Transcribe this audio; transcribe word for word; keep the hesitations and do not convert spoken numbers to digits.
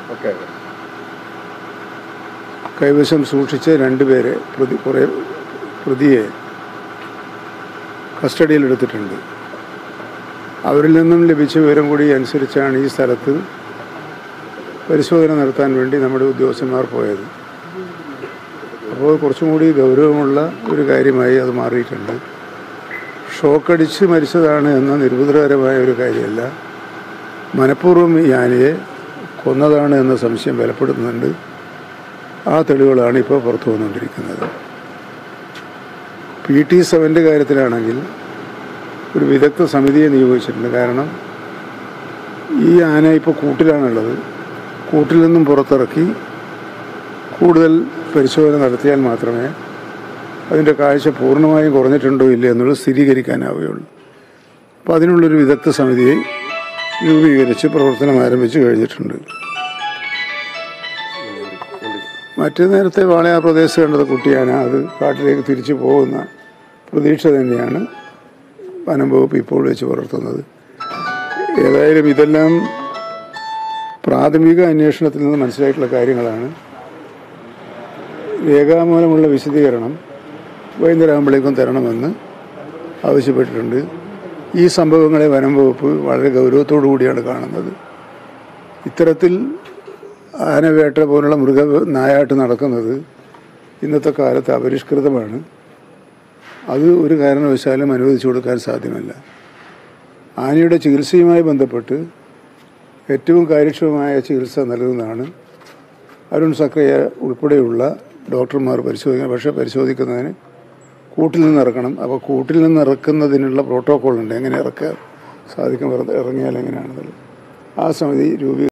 ഒക്കെ കൈവശം സൂക്ഷിച്ച് രണ്ടുപേരെ പ്രതി കുറേ പ്രതിയെ കസ്റ്റഡിയിലെടുത്തിട്ടുണ്ട്. അവരിൽ നിന്നും ലഭിച്ച വിവരം കൂടി അനുസരിച്ചാണ് ഈ സ്ഥലത്ത് പരിശോധന നടത്താൻ വേണ്ടി നമ്മുടെ ഉദ്യോഗസ്ഥന്മാർ പോയത്. അപ്പോൾ കുറച്ചും കൂടി ഗൗരവമുള്ള ഒരു കാര്യമായി അത് മാറിയിട്ടുണ്ട്. ഷോക്കടിച്ച് മരിച്ചതാണ് എന്ന നിരുപദ്രവകരമായ ഒരു കാര്യമല്ല, മനഃപൂർവ്വം ഈ ആനയെ കൊന്നതാണ് എന്ന സംശയം ബലപ്പെടുത്തുന്നുണ്ട്. ആ തെളിവുകളാണ് ഇപ്പോൾ പുറത്തു വന്നുകൊണ്ടിരിക്കുന്നത്. പി ടി സെവൻ്റെ കാര്യത്തിലാണെങ്കിൽ ഒരു വിദഗ്ധ സമിതിയെ നിയോഗിച്ചിട്ടുണ്ട്. കാരണം ഈ ആന ഇപ്പോൾ കൂട്ടിലാണുള്ളത്. കൂട്ടിൽ നിന്നും പുറത്തിറക്കി കൂടുതൽ പരിശോധന നടത്തിയാൽ മാത്രമേ അതിൻ്റെ കാഴ്ച പൂർണ്ണമായും കുറഞ്ഞിട്ടുണ്ടോ ഇല്ല എന്നുള്ളത് സ്ഥിരീകരിക്കാനാവുകയുള്ളൂ. അപ്പോൾ അതിനുള്ളൊരു വിദഗ്ധ സമിതിയെ രൂപീകരിച്ച് പ്രവർത്തനം ആരംഭിച്ചു കഴിഞ്ഞിട്ടുണ്ട്. മറ്റു നേരത്തെ വാളയാർ പ്രദേശത്ത് കണ്ടത് കുട്ടിയാന, അത് കാട്ടിലേക്ക് തിരിച്ചു പോകുന്ന പ്രതീക്ഷ തന്നെയാണ് വനം വകുപ്പ് ഇപ്പോൾ വെച്ച് പുലർത്തുന്നത്. ഏതായാലും ഇതെല്ലാം പ്രാഥമിക അന്വേഷണത്തിൽ നിന്ന് മനസ്സിലായിട്ടുള്ള കാര്യങ്ങളാണ്. രേഖാമൂലമുള്ള വിശദീകരണം വൈകുന്നേരമാകുമ്പോഴേക്കും തരണമെന്ന് ആവശ്യപ്പെട്ടിട്ടുണ്ട്. ഈ സംഭവങ്ങളെ വനം വകുപ്പ് വളരെ ഗൗരവത്തോടു കൂടിയാണ് കാണുന്നത്. ഇത്തരത്തിൽ ആനവേട്ട പോലുള്ള മൃഗ നായാട്ട് നടക്കുന്നത് ഇന്നത്തെ കാലത്ത് അപരിഷ്കൃതമാണ്. അത് ഒരു കാരണവശാലും അനുവദിച്ചു കൊടുക്കാൻ സാധ്യമല്ല. ആനയുടെ ചികിത്സയുമായി ബന്ധപ്പെട്ട് ഏറ്റവും കാര്യക്ഷമമായ ചികിത്സ നൽകുന്നതാണ് അരുൺ സക്രിയ ഉൾപ്പെടെയുള്ള ഡോക്ടർമാർ പരിശോധിക്കണം. പക്ഷേ പരിശോധിക്കുന്നതിന് കൂട്ടിൽ നിന്ന് ഇറക്കണം. അപ്പോൾ കൂട്ടിൽ നിന്ന് ഇറക്കുന്നതിനുള്ള പ്രോട്ടോക്കോളുണ്ട്, എങ്ങനെ ഇറക്കാൻ സാധിക്കും, ഇറങ്ങിയാൽ എങ്ങനെയാണെന്നുള്ളത്. ആ സമിതി രൂപീ